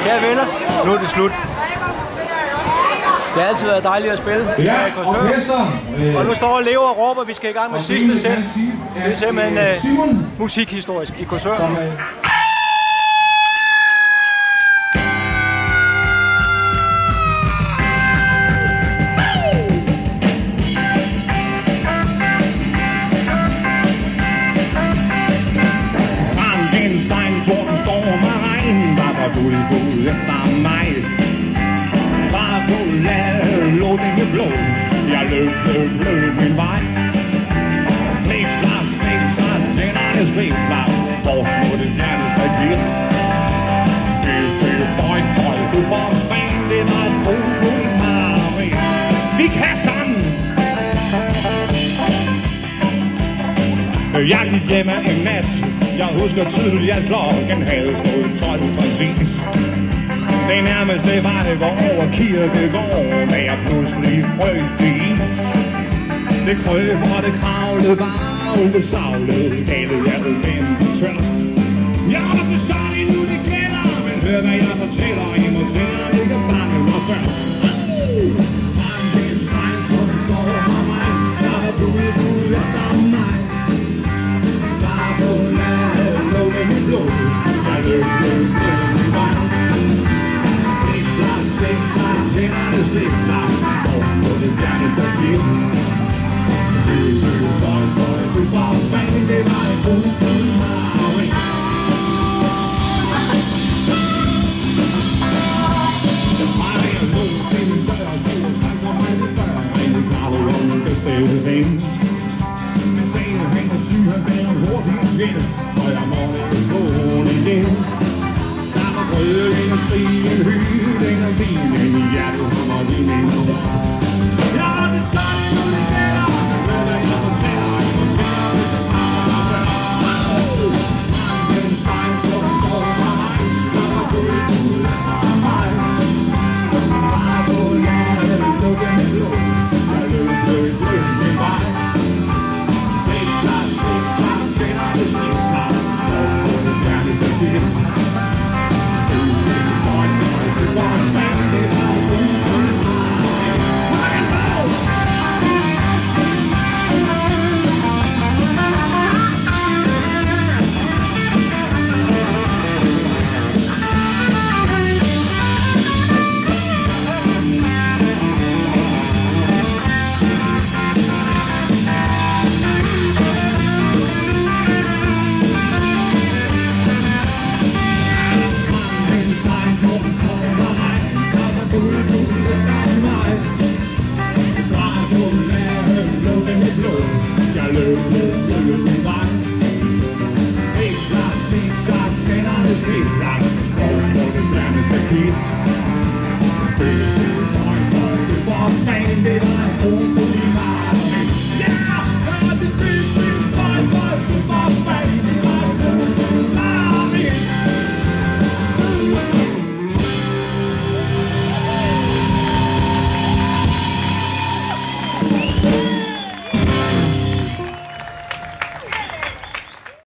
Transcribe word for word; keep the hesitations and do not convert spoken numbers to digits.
Kære venner, nu er det slut. Det har altid været dejligt at spille. Ja, orkester. Og nu står Leo og råber, at vi skal i gang med sidste sæt. Det er simpelthen uh, musikhistorisk i Korsør. Gud, Gud efter mig. Bare på lade, lå den blå. Jeg løb, løb, løb min vej. Slik, flak, slik, så tænder det slik, flak. Hvor må det fjerneste givet? Fy, fy, bøj, bøj, du får fanden, det var et brug på en mareridt. Vi kan sammen. Jeg gik hjemme en nat. Jeg husker tydeligt, at klokken havde stået tolv præcis. Det nærmeste var det går over kirkegården, da jeg pludselig frøs til is. Det krøb og det kravlede, varvede, savlede, gavede jeg uventet tørt. Jeg var for sorg nu det gælder, men hør hvad jeg fortæller, I må se, at I kan fange mig først. Så jeg må ikke gå igen. Der var brød, en strig, en hyld, en vin, en hjertet.